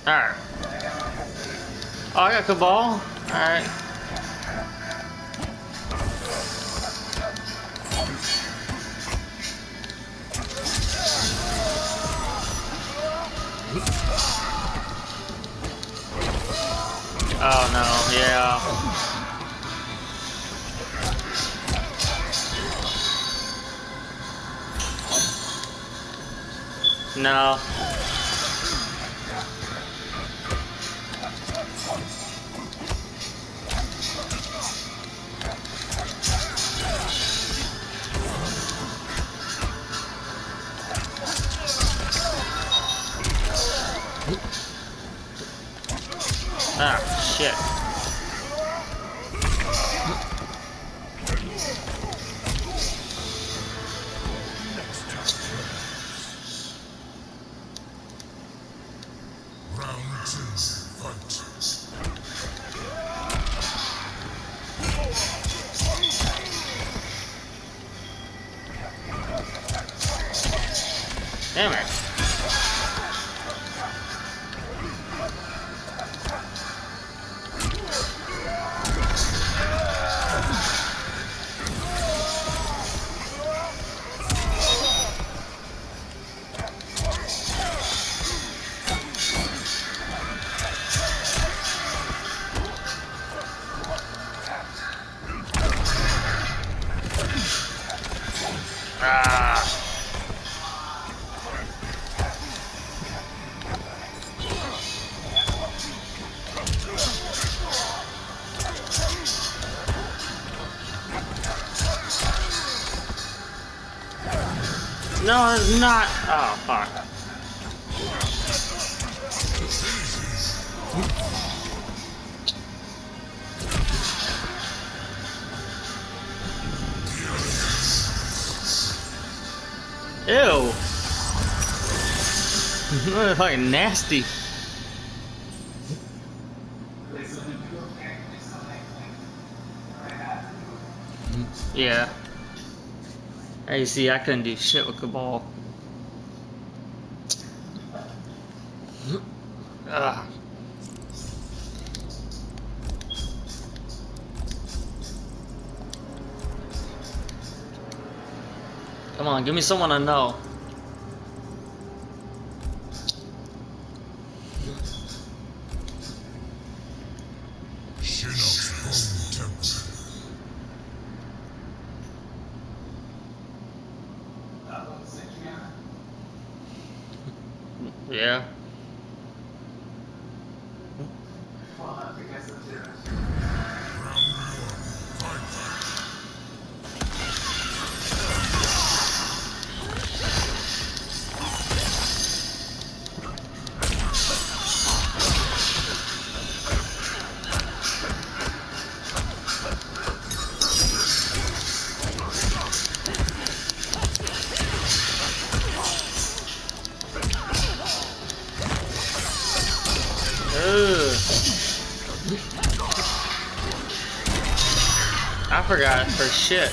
Alright. Oh, I got Cabal. Alright. Oh no, yeah. No. Ah, shit. Damn it. Ah. No, it's not. Oh, fuck. Ew. That's fucking nasty. Yeah. Hey, you see, I couldn't do shit with Cabal. Ugh. Come on, give me someone I know. Yeah. I forgot for shit.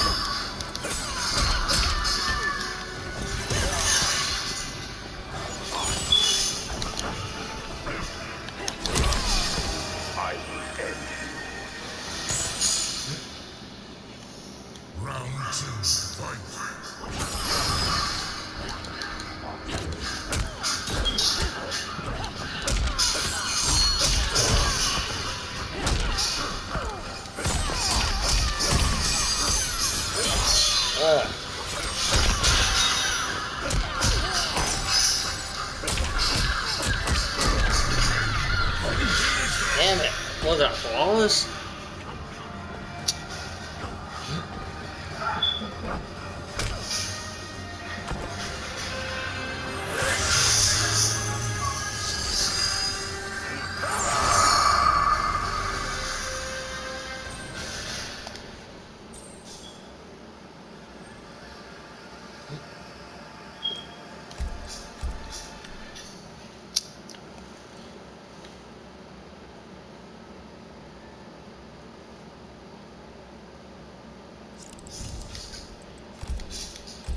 Damn it. Was that flawless?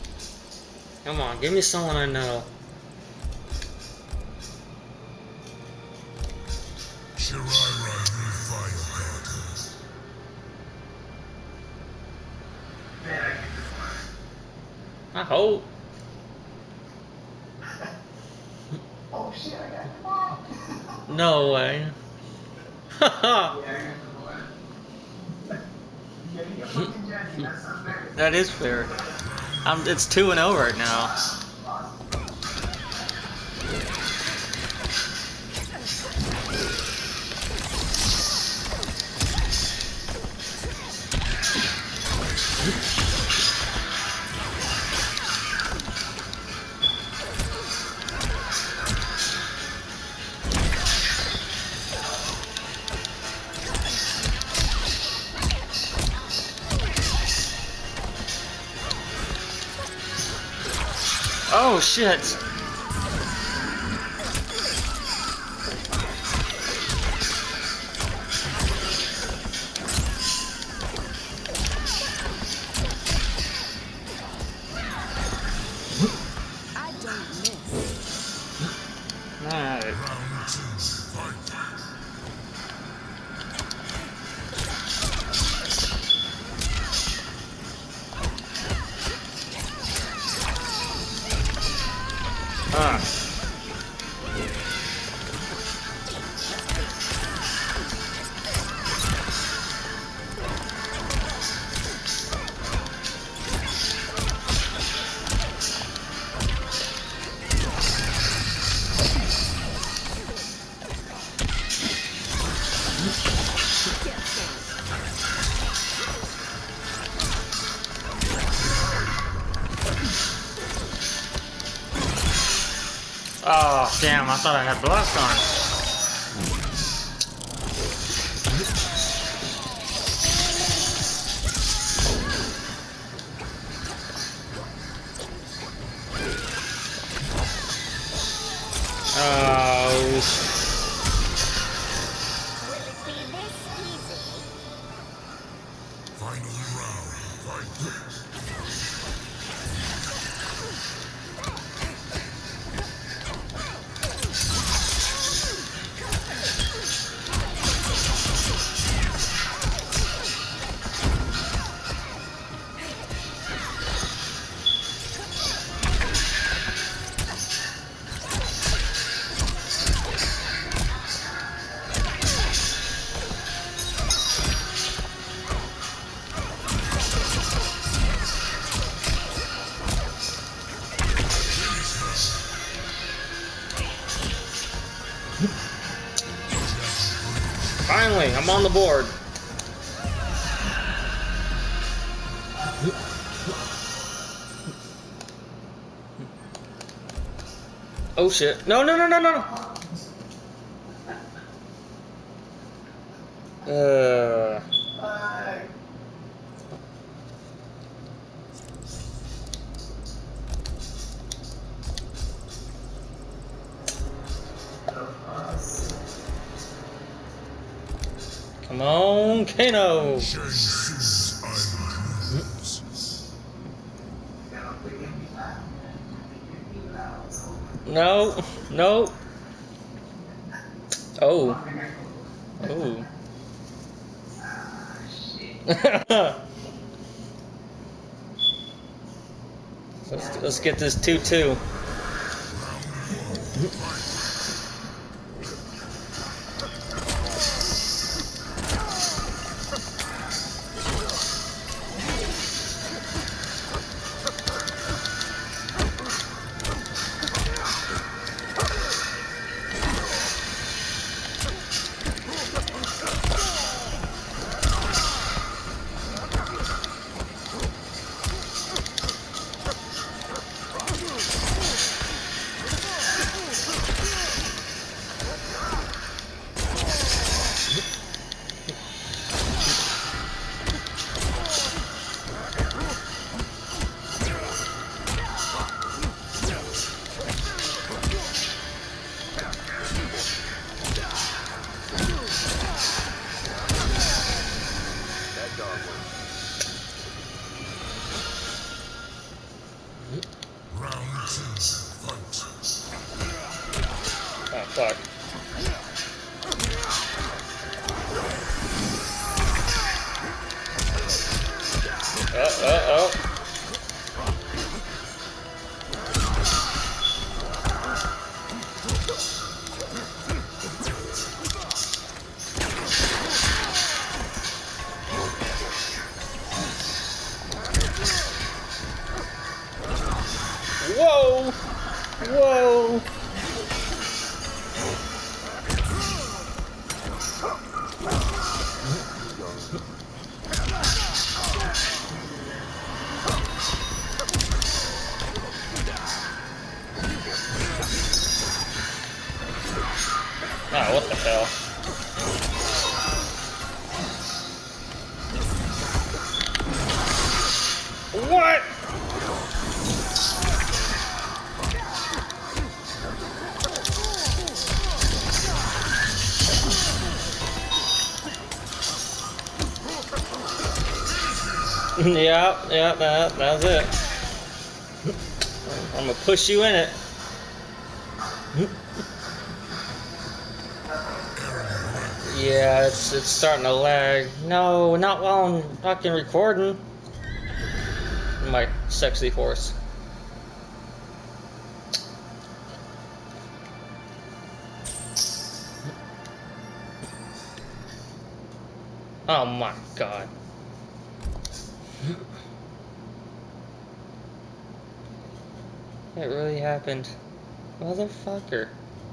Come on, give me someone I know. I hope. Oh shit, I got the ball. No way. That is fair. It's 2-0 right now. Oh shit! I don't miss. Alright. Ah. Oh, damn, I thought I had blast on. Oh. Will it be this easy? Final round, fight. Finally, I'm on the board. Oh shit. No, no, no, no, no. Come on, Kano. Shang-Tsu's Island. No, no. Oh. Oh. Let's get this 2-2. Round 2, fight. Oh, fuck. Oh. Whoa! Ah, what the hell? What? Yeah, that's it. I'm gonna push you in it. Yeah, it's starting to lag. No, not while I'm fucking recording. My sexy horse. Oh my god. It really happened. Motherfucker.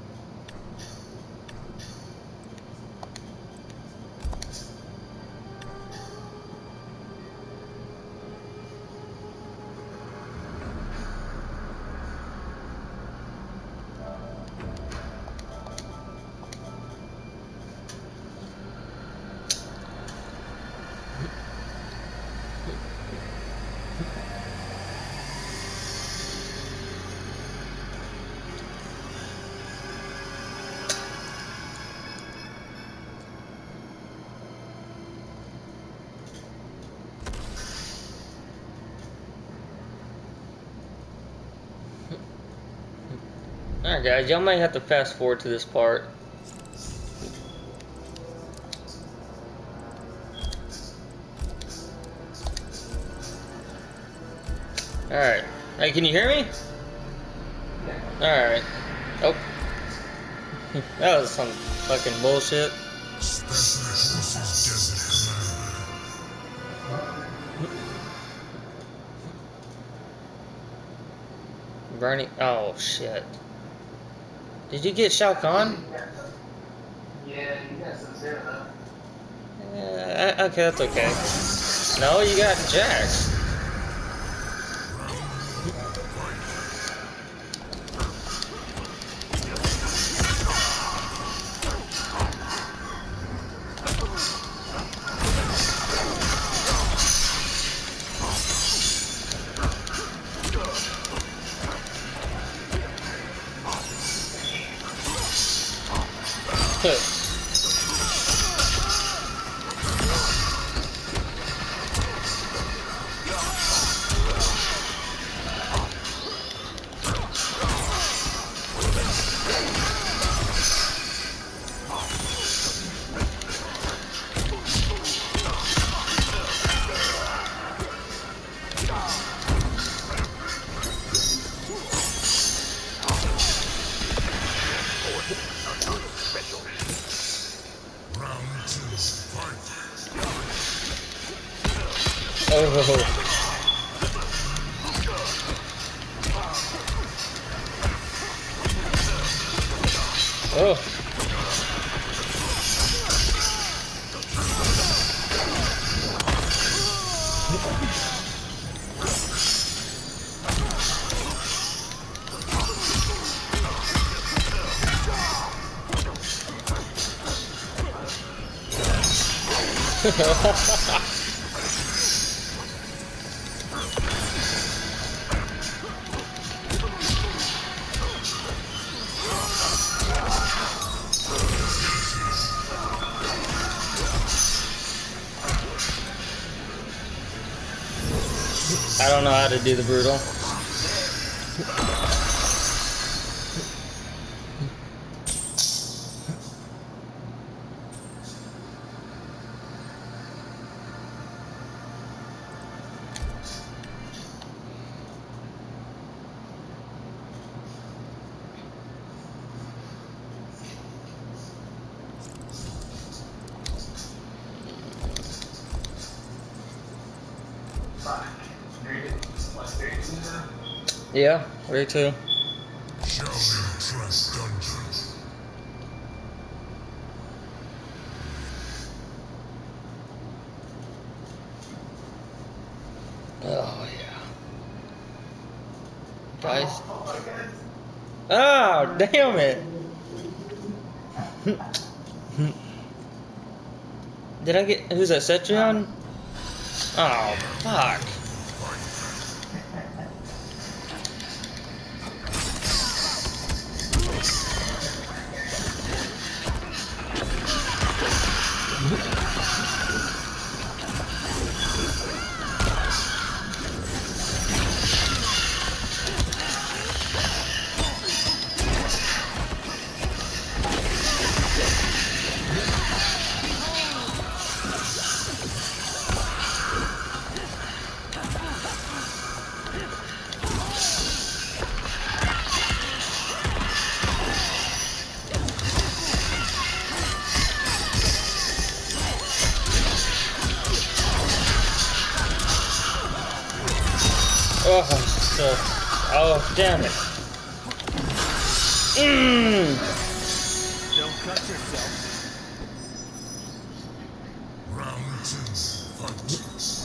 Alright guys, y'all might have to fast forward to this part. Alright. Hey, can you hear me? Alright. Oh. That was some fucking bullshit. Special Forces Desert Commander. Bernie. Oh shit. Did you get Shao Kahn? Yeah, you got some Zero. Okay, that's okay. No, you got Jax. Oh. Oh. I don't know how to do the brutal. Yeah, where to? Shaolin Trust Dungeon. Oh yeah. Guys. Oh, damn it. Did I get, who's that, Cetrion? Oh, fuck. Oh, so, oh, damn it. Don't cut yourself. Round 2, fight.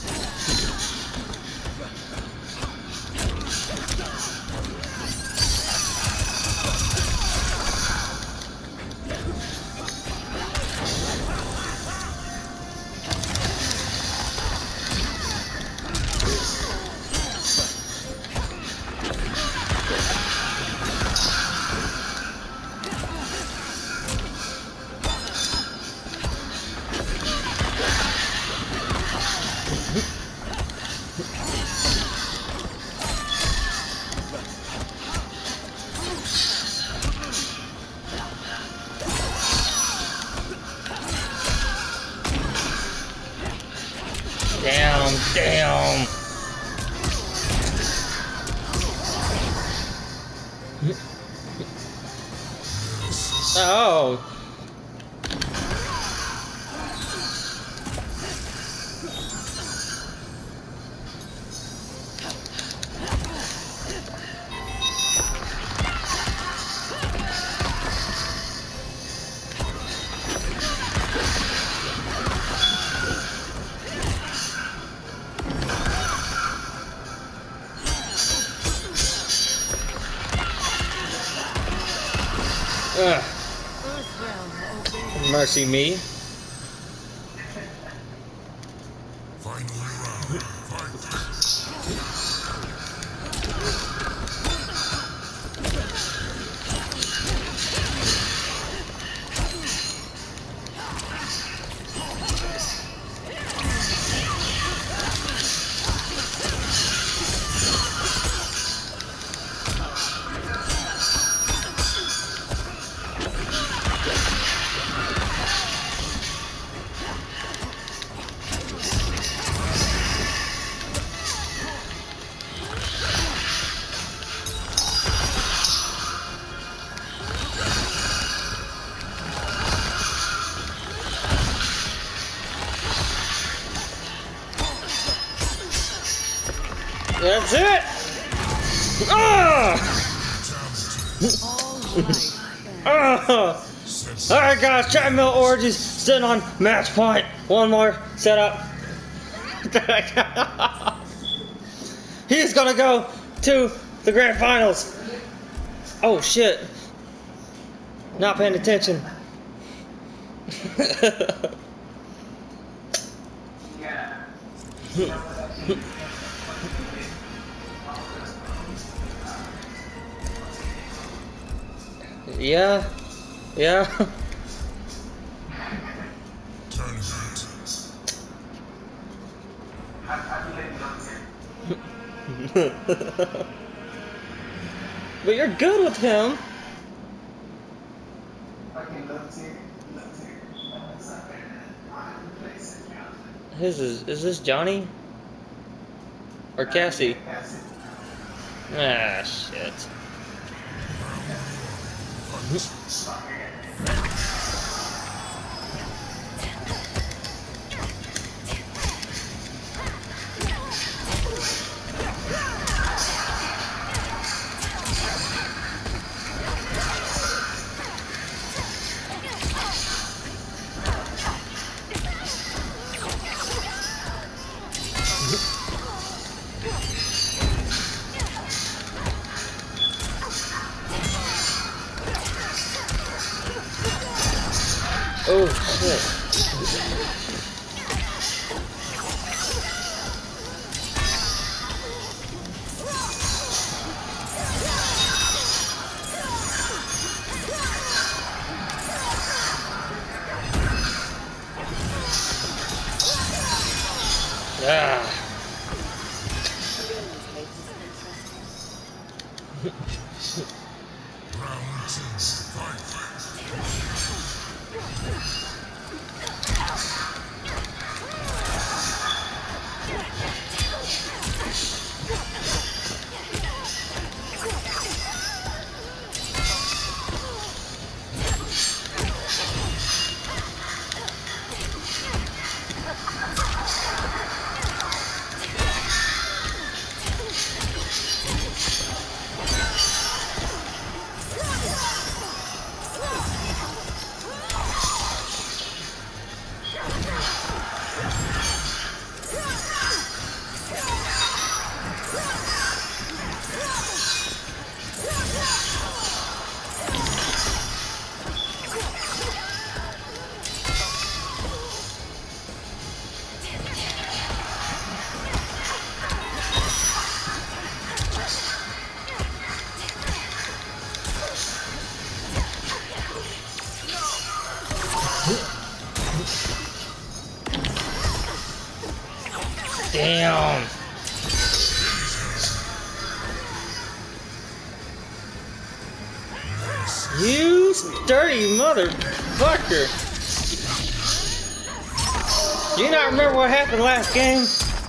Damn. Oh. Ugh. Mercy me. Final round, fight. That's it! Ah! Ah! Alright guys, Treadmill Orgies sitting on match point. One more setup. He's gonna go to the grand finals. Oh shit. Not paying attention. Yeah. Yeah. Tournament. But you're good with him. Is this Johnny? Or Cassie? Ah, shit. Oh shit. Ah. Round 2, fight. Damn. You dirty motherfucker. Do you not remember what happened last game?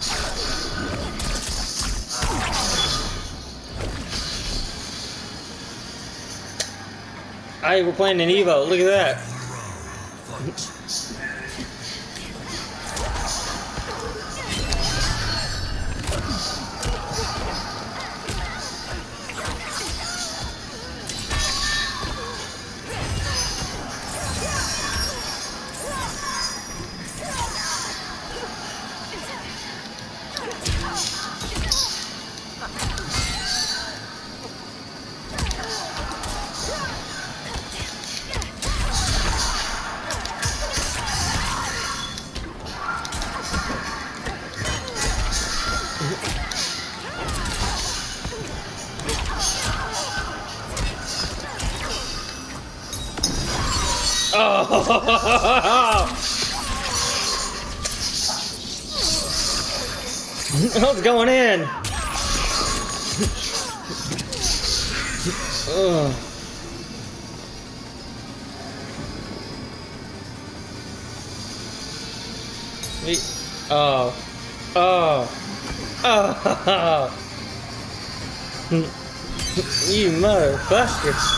Hey, we're playing an Evo. Look at that. Oh! What's going in? Oh. Oh. Oh. Oh. You motherfucker.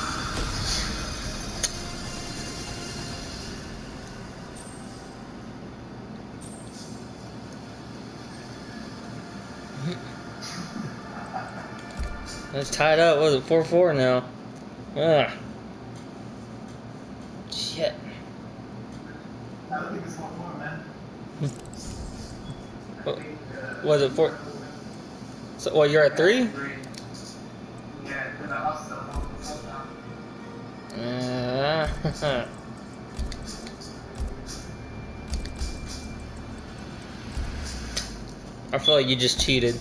It's tied up. Was it 4-4 now? Ugh. Shit. I don't think it's 4-4, man. Was it 4? So, well, you're at 3? Yeah, because I lost the whole. I feel like you just cheated.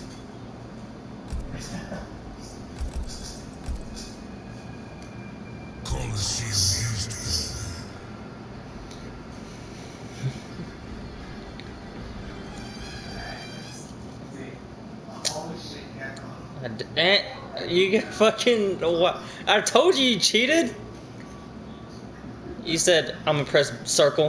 Coliseum used You get fucking what? I told you cheated. You said I'm gonna press circle.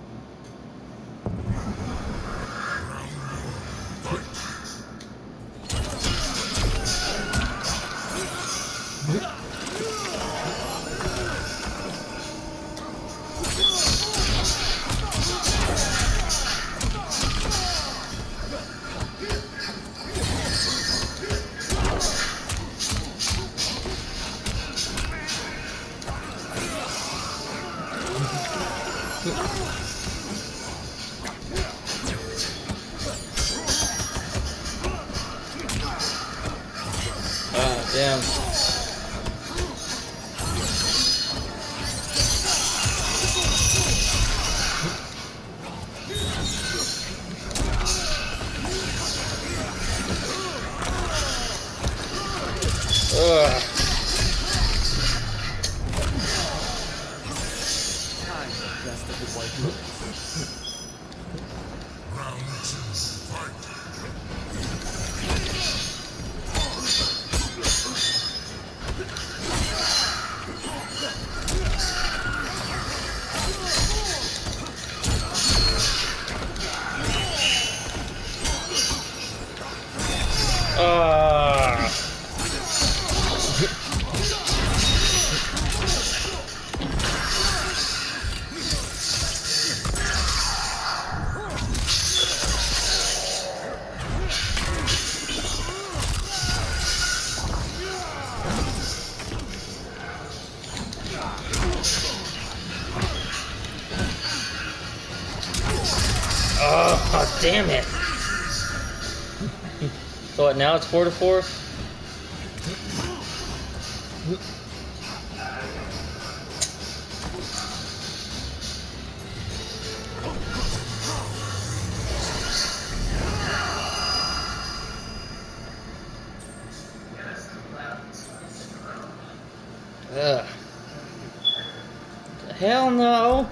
Damn. Round two, fight. Oh, damn it. So what, now it's 4-4? Ugh. Hell no.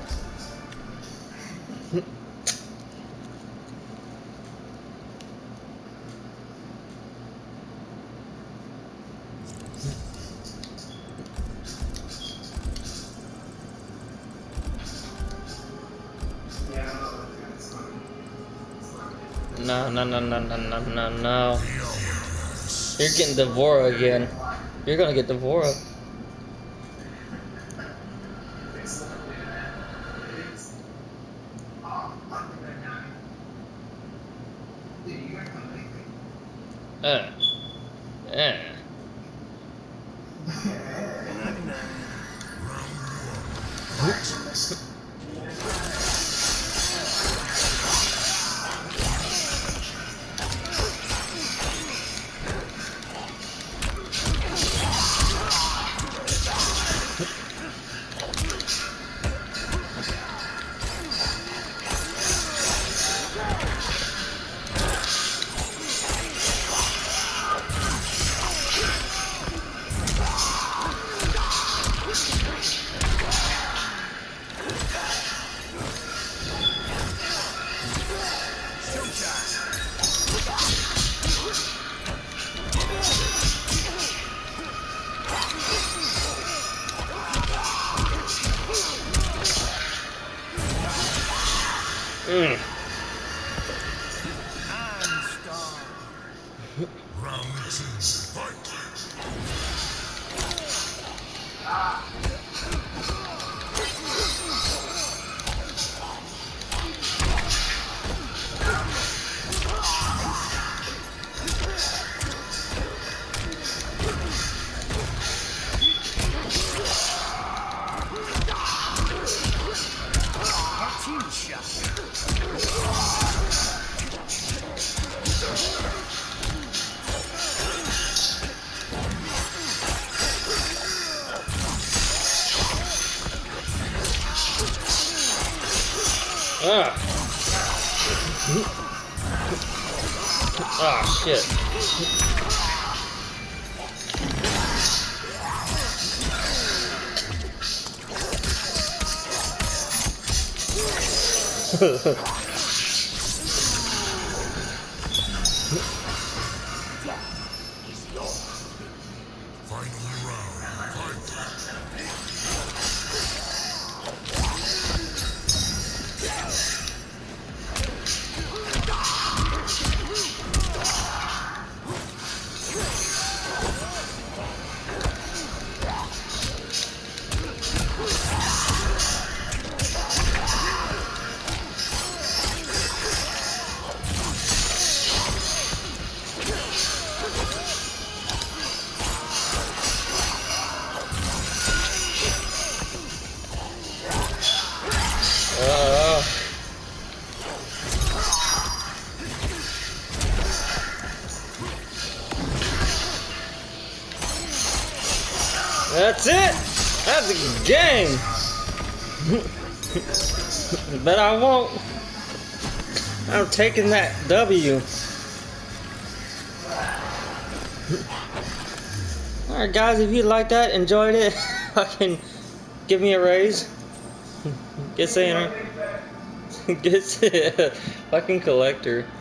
No. You're getting Devora again. You're gonna get Devora. Round two, fight. Ah, shit. Final round, fight. That's it. That's a game. But I won't. I'm taking that W. Alright guys, if you liked that, enjoyed it, fucking give me a raise. Get saying it. Get fucking collector.